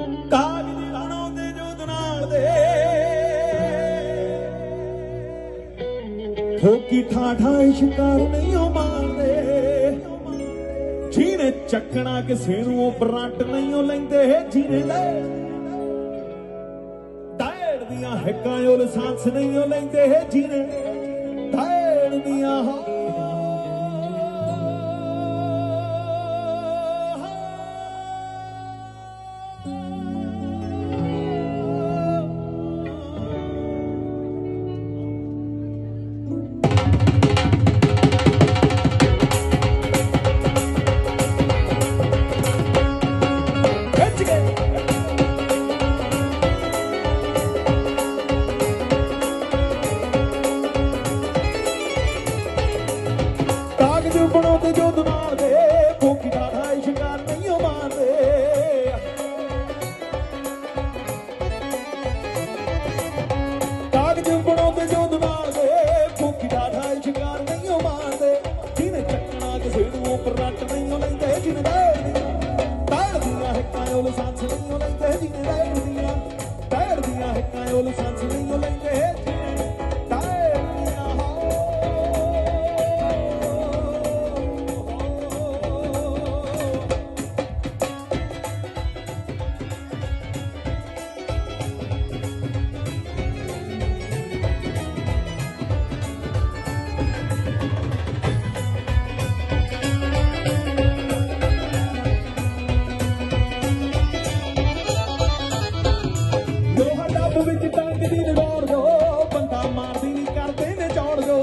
ਕਾਗਜ਼ ਬਣਾਉਂਦੇ ਜੋਤ ਨਾਲ ਦੇ ਠੋਕੀ ਠਾਠਾ ਸ਼ਿਕਾਰ ਨਹੀਂ ਉਹ ਮਾਰਦੇ ਜਿਹਨੇ ਚੱਕਣਾ ਕਿਸੇ ਨੂੰ ਉਹ ਬਰੰਟ ਨਹੀਂ ਉਹ ਲੈਂਦੇ ਜਿਹਨੇ ਲੈ ਟਾਇਰ ਦੀਆਂ ਹਿੱਕਾਂ ਉਹ ਲਾਇਸੈਂਸ ਨਹੀਂ ਉਹ ਲੈਂਦੇ ਜਿਹਨੇ ਟਾਇਰ ਦੀਆਂ ਬਣਾਉਂਦੇ ਜੋ ਦਿਮਾਗ ਦੇ ਭੁੱਖੀ ਦਾ ਹਾਈ ਸ਼ਿਕਾਰ ਨਹੀਂ ਉਹ ਮਾਰਦੇ ਕਾਗਜ਼ ਬਣਾਉਂਦੇ ਜੋ ਦਿਮਾਗ ਦੇ ਭੁੱਖੀ ਦਾ ਹਾਈ ਸ਼ਿਕਾਰ ਨਹੀਂ ਉਹ ਮਾਰਦੇ ਜਿਹਨੇ ਚੱਕਣਾ ਕਿਸੇ ਨੂੰ ਉਹ ਪਰੱਟ ਨਹੀਂ ਉਹ ਲੈਂਦੇ ਜਿਹਨੇ ਟਾਇਰ ਦੀਆਂ ਹਿੱਕਾਂ ਉਹ ਲਾਇਸੈਂਸ ਨਹੀਂ ਉਹ ਲੈਂਦੇ ਜਿਹਨੇ ਟਾਇਰ ਦੀਆਂ ਹਿੱਕਾਂ ਉਹ ਲਾਇਸੈਂਸ ਨਹੀਂ ਉਹ ਲੈਂਦੇ ਵਿੱਚ ਟੰਗ ਦੀ ਦੌੜ ਦੋ ਬੰਦਾ ਮਾਰਦੀ ਨਹੀਂ ਕਰਦੇ ਨੇ ਚੌੜ ਦੋ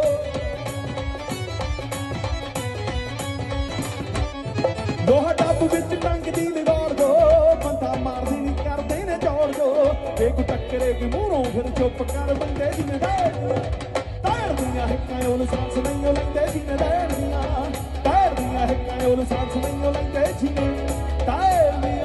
ਲੋਹਾ ਡੱਬ ਵਿੱਚ ਟੰਗ ਦੀ ਦੌੜ ਦੋ ਬੰਦਾ ਮਾਰਦੀ ਨਹੀਂ ਕਰਦੇ ਨੇ ਚੌੜ ਦੋ ਇੱਕ ਟੱਕਰੇ ਕਿ ਮੂਹਰੋਂ ਫਿਰ ਚੁੱਪ ਕਰ ਬੰਦੇ ਜਿਹਨੇ ਟਾਇਰ ਦੀਆਂ ਹਿੱਕਾਂ ਉਹ ਲਾਇਸੈਂਸ ਨਹੀਂ ਉਹ ਲੈਂਦੇ ਜਿਹਨੇ ਟਾਇਰ ਦੀਆਂ ਹਿੱਕਾਂ ਉਹ ਲਾਇਸੈਂਸ ਨਹੀਂ ਉਹ ਲੈਂਦੇ ਜਿਹਨੇ ਟਾਇਰ ਦੀਆਂ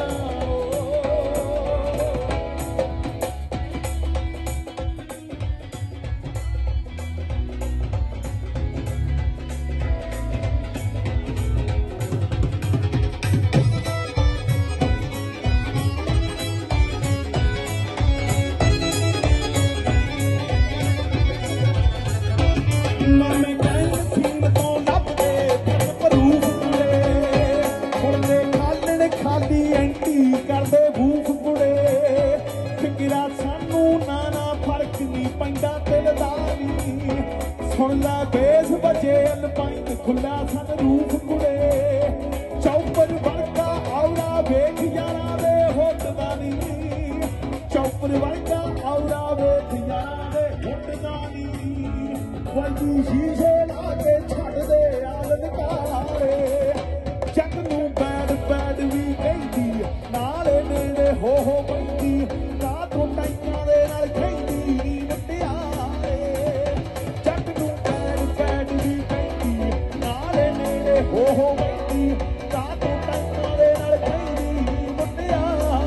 ਮਾਮੇ ਕਹਿੰਦੇ ਸਿੰਘ ਤੋਂ ਲੱਭਦੇ ਫਿਰ ਪ੍ਰੂਫ ਕੁੜੇ ਮੁੰਡੇ ਖਾਲਣ ਖਾਲੀ ਐਂਟੀ ਕਰਦੇ ਬੂਫ ਕੁੜੇ ਫਿਕਰਾ ਸਾਨੂੰ ਨਾ ਫਰਕ ਨਹੀਂ ਪੈਂਦਾ ਦਿਲ ਦਾ ਵੀ ਸੁਣ ਲਾ ਬੇਸ ਬਜੇ ਅਲਪਾਈਨ ਖੁੱਲਾ ਸਨ ਰੂਫ ਕੁੜੇ ਚੌਪਰ ਵਰਗਾ ਔਰਾ ਵੇਖ ਯਾਰਾਂ ਦੇ ਹੁੱਟਦਾ ਨਹੀਂ ਚੌਪਰ ਵਰਗਾ ਔਰਾ ਵੇਖ ਯਾਰਾਂ ਦੇ ਹੁੱਟਦਾ ਨਹੀਂ ਵੰਡੀ ਸ਼ੀਸ਼ੇ ਲਾ ਕੇ ਛੱਡਦੇ ਆਲਮ ਕਾਰੇ ਜੱਗ ਨੂੰ ਬੈਡ ਵੀ ਕਹਿੰਦੀ ਨਾਲੇ ਨੇੜੇ ਹੋ ਪੈਂਦੀ ਕਾ ਤੋਂ ਟਾਈਆਂ ਦੇ ਨਾਲ ਖੈਂਦੀ ਮੁਟਿਆਰੇ ਜੱਗ ਨੂੰ ਬੈਡ ਵੀ ਕਹਿੰਦੀ ਨਾਲੇ ਨੇੜੇ ਹੋ ਪੈਂਦੀ ਕਾ ਤੋਂ ਟਾਈਆਂ ਦੇ ਨਾਲ ਖੈਂਦੀ ਮੁਟਿਆਰੇ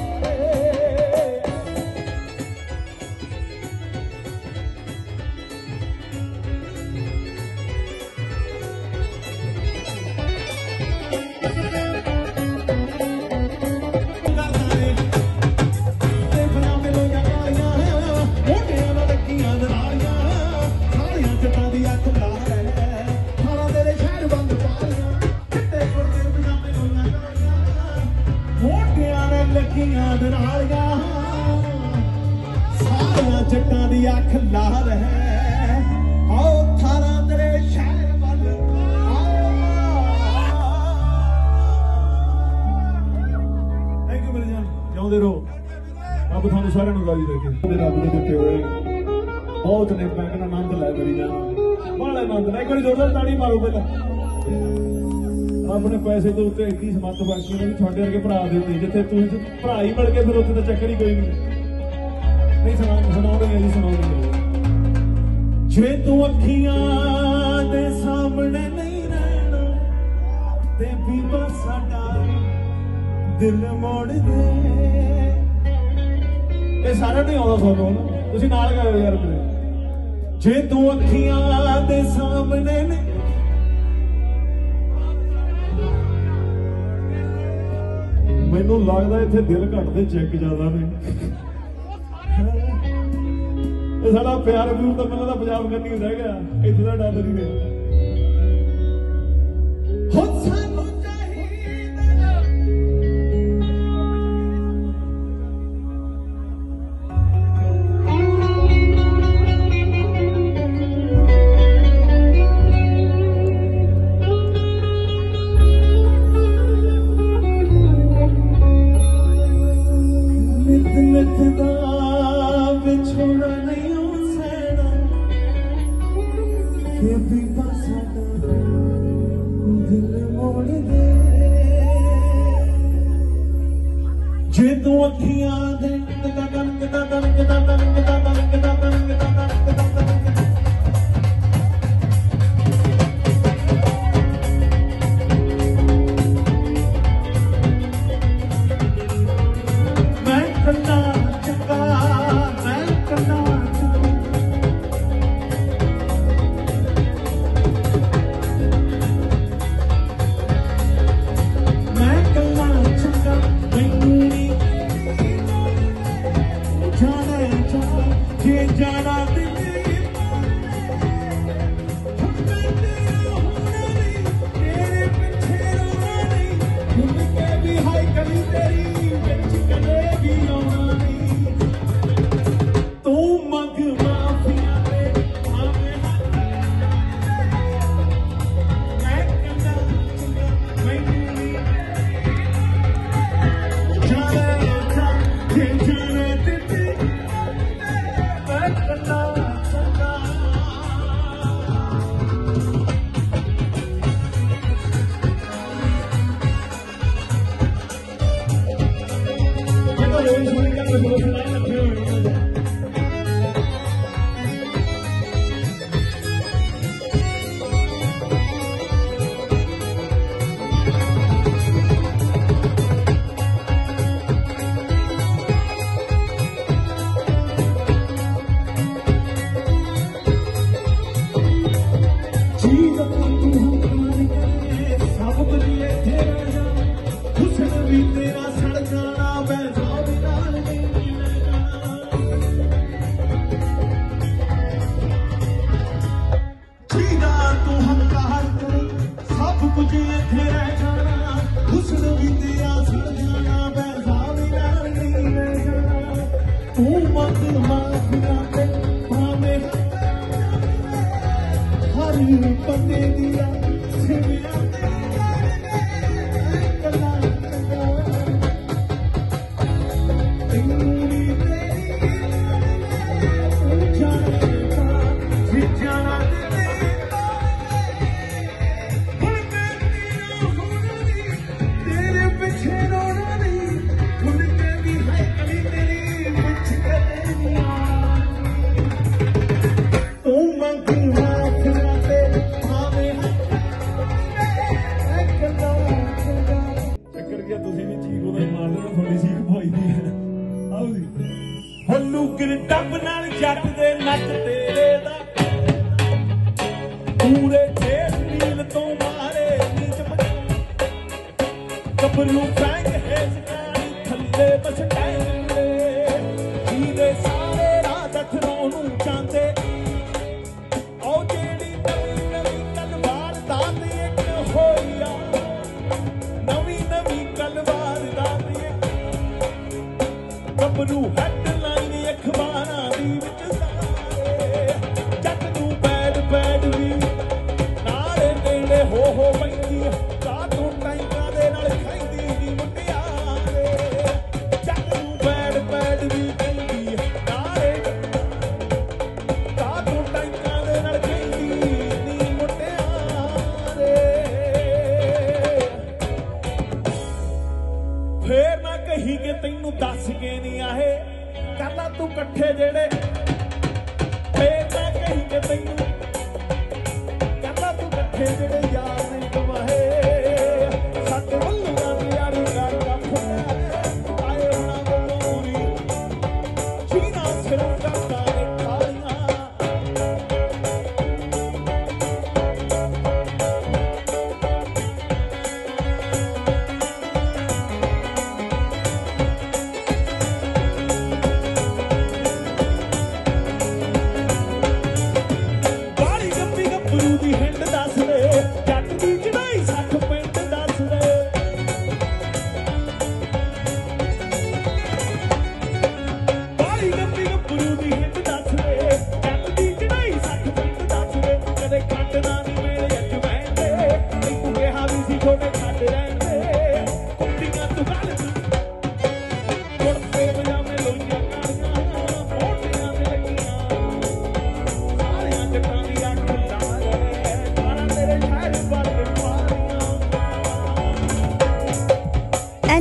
ਸਾਰੀਆਂ ਜੱਟਾਂ ਦੀ ਅੱਖ ਲਾਲ ਹੈ ਆਓ ਥਾਰਾਂ ਤੇਰੇ ਸ਼ਹਿਰ ਵੱਲ ਥੈਂਕ ਯੂ ਮੇਰੇ ਜਾਨ ਜਿਉਂਦੇ ਰਹੋ ਰੱਬ ਤੁਹਾਨੂੰ ਸਾਰਿਆਂ ਨੂੰ ਰਾਜੀ ਰੱਖੇ ਰੱਬ ਦੇ ਦਿੱਤੇ ਹੋਏ ਬਹੁਤ ਨੇ ਮੈਂ ਕਹਿੰਦਾ ਆਨੰਦ ਲੈ ਮੇਰੀ ਜਾਨ ਬੜਾ ਆਨੰਦ ਲੈ ਇੱਕ ਵਾਰੀ ਜ਼ੋਰਦਾਰ ਤਾੜੀ ਮਾਰੋ ਪਹਿਲਾਂ ਆਪਣੇ ਪੈਸੇ ਦੇ ਉੱਤੇ ਇੱਡੀ ਸਮੱਤ ਬਾਕੀ ਨੇ ਵੀ ਤੁਹਾਡੇ ਵਰਗੇ ਭਰਾ ਦਿੱਤੀ ਜਿੱਥੇ ਤੁਸੀਂ ਭਰਾ ਹੀ ਮਿਲ ਕੇ ਫਿਰ ਉੱਥੇ ਤਾਂ ਚੱਕਰ ਹੀ ਕੋਈ ਨਹੀਂ ਸੁਣਾਉਂਦੇ ਜੀ ਸੁਣਾਉਂਦੇ ਜੇ ਤੂੰ ਅੱਖੀਆਂ ਦੇ ਸਾਹਮਣੇ ਨਹੀਂ ਰਹਿਣਾ ਤੇ ਬੀਬਾ ਸਾਡਾ ਦਿਲ ਮੋੜ ਦੇ ਇਹ ਸਾਰਾ ਨਹੀਂ ਆਉਂਦਾ ਤੁਹਾਨੂੰ ਤੁਸੀਂ ਨਾਲ ਗਾਓ ਯਾਰ ਮੇਰੇ ਜੇ ਤੂੰ ਅੱਖੀਆਂ ਦੇ ਸਾਹਮਣੇ ਨਹੀਂ मैनू लगता इतने दिल घटते चेक ज्यादा ने साड़ा प्यार प्यूर तो मैंने पंजाब करनी रह गया इतने का डॉलर ही नहीं जे तू अखियां दे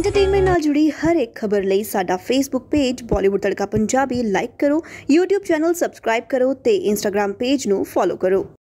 एंटरटेनमेंट नाल जुड़ी हर एक खबर लई साडा Facebook page Bollywood Tadka Punjabi like करो, यूट्यूब चैनल सबसक्राइब करो ते इंस्टाग्राम पेज नू फॉलो करो।